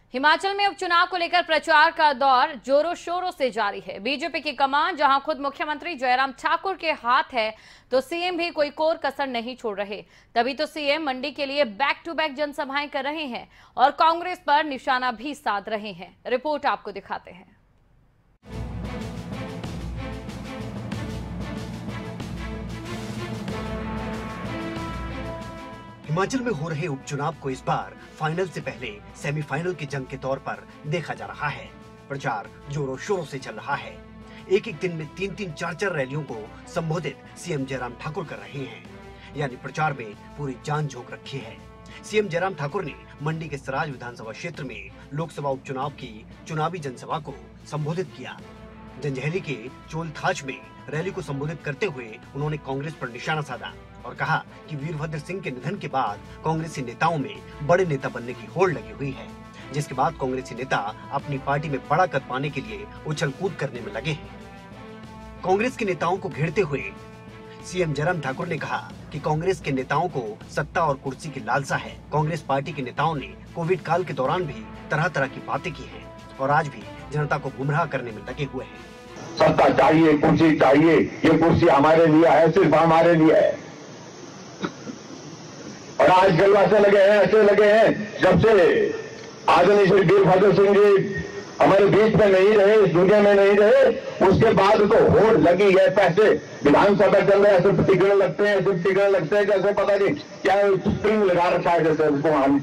हिमाचल में उपचुनाव को लेकर प्रचार का दौर जोरों शोरों से जारी है। बीजेपी की कमान जहां खुद मुख्यमंत्री जयराम ठाकुर के हाथ है, तो सीएम भी कोई कोर कसर नहीं छोड़ रहे। तभी तो सीएम मंडी के लिए बैक टू बैक जनसभाएं कर रहे हैं और कांग्रेस पर निशाना भी साध रहे हैं। रिपोर्ट आपको दिखाते हैं। हिमाचल में हो रहे उपचुनाव को इस बार फाइनल से पहले सेमीफाइनल की जंग के तौर पर देखा जा रहा है। प्रचार जोरों शोरों से चल रहा है। एक एक दिन में 3-3, 4-4 रैलियों को संबोधित सीएम जयराम ठाकुर कर रहे हैं, यानी प्रचार में पूरी जान झोंक रखी है। सीएम जयराम ठाकुर ने मंडी के सराज विधानसभा क्षेत्र में लोकसभा उपचुनाव की चुनावी जनसभा को संबोधित किया। जंजैहली के चोलथाच में रैली को संबोधित करते हुए उन्होंने कांग्रेस पर निशाना साधा और कहा कि वीरभद्र सिंह के निधन के बाद कांग्रेसी नेताओं में बड़े नेता बनने की होड़ लगी हुई है, जिसके बाद कांग्रेसी नेता अपनी पार्टी में बड़ा कद पाने के लिए उछल कूद करने में लगे हैं। कांग्रेस के नेताओं को घेरते हुए सीएम जयराम ठाकुर ने कहा कि कांग्रेस के नेताओं को सत्ता और कुर्सी की लालसा है। कांग्रेस पार्टी के नेताओं ने कोविड काल के दौरान भी तरह तरह की बातें की हैं और आज भी जनता को गुमराह करने में लगे हुए हैं। सत्ता चाहिए, कुर्सी चाहिए, ये कुर्सी हमारे लिए है, सिर्फ हमारे लिए है। और आज गलवा से लगे हैं, ऐसे लगे हैं जब से आदरणीय श्री वीरभद्र सिंह जी हमारे बीच में नहीं रहे, इस दुनिया में नहीं रहे, उसके बाद तो होड़ लगी है। पैसे विधानसभा चल रहे हैं, सिर्फ टिकने लगते हैं, सिर्फ टिकने लगते हैं, जैसे पता नहीं क्या स्प्रिंग लगा रखा है, जैसे उसको हम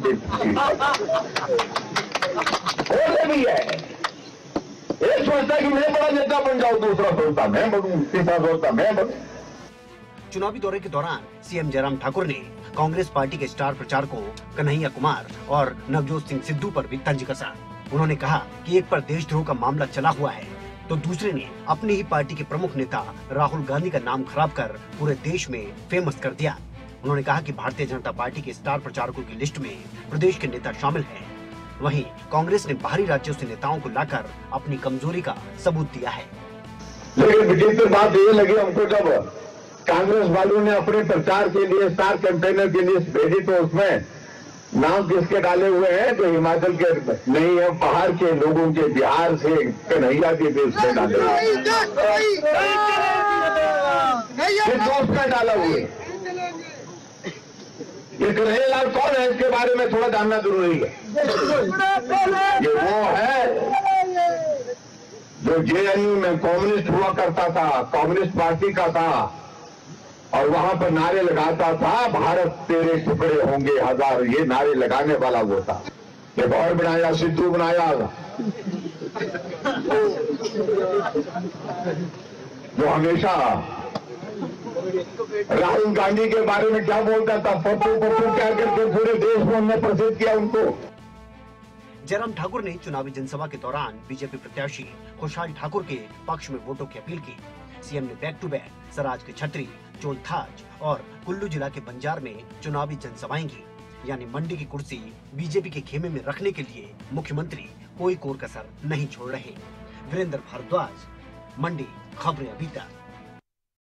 होड़ लगी है। एक सोचता है कि मैं बड़ा नेता बन जाऊं, दूसरा सोचता मैं बनूं, तीसरा सोचता मैं बनूं। चुनावी दौरे के दौरान सीएम जयराम ठाकुर ने कांग्रेस पार्टी के स्टार प्रचारकों कन्हैया कुमार और नवजोत सिंह सिद्धू पर भी तंज कसा। उन्होंने कहा कि एक पर देशद्रोह का मामला चला हुआ है, तो दूसरे ने अपनी ही पार्टी के प्रमुख नेता राहुल गांधी का नाम खराब कर पूरे देश में फेमस कर दिया। उन्होंने कहा कि भारतीय जनता पार्टी के स्टार प्रचारकों की लिस्ट में प्रदेश के नेता शामिल हैं। वहीं कांग्रेस ने बाहरी राज्यों से नेताओं को लाकर अपनी कमजोरी का सबूत दिया है। लेकिन विचित्र बात ये लगी हमको, जब कांग्रेस वालों ने अपने प्रचार के लिए स्टार कैंपेनर की लिस्ट भेजी तो उसमें नाम किसके डाले हुए हैं, जो हिमाचल के नहीं है, पहाड़ के लोगों के, बिहार से कन्हैया के लिस्ट में डाले हुए, दोस्त का डाला हुए। ये कन्हैया लाल कौन है, इसके बारे में थोड़ा जानना जरूरी है। ये वो है जो जेएनयू में कम्युनिस्ट हुआ करता था, कम्युनिस्ट पार्टी का था, और वहां पर नारे लगाता था, भारत तेरे टुकड़े होंगे हजार, ये नारे लगाने वाला वो था। एक और बनाया, सिद्धू बनाया, जो हमेशा राहुल गांधी के बारे में क्या बोलता था, पप्पू पप्पू क्या करके पूरे देश में उन्होंने प्रसिद्ध किया उनको। जयराम ठाकुर ने चुनावी जनसभा के दौरान बीजेपी प्रत्याशी खुशहाल ठाकुर के पक्ष में वोटों की अपील की। सीएम ने बैक टू बैक सराज के छतरी, चोलथाच और कुल्लू जिला के बंजार में चुनावी जनसभाएं की, यानी मंडी की कुर्सी बीजेपी के खेमे में रखने के लिए मुख्यमंत्री कोई कोर कसर नहीं छोड़ रहे। वीरेंद्र भारद्वाज, मंडी, खबरें अभी तक।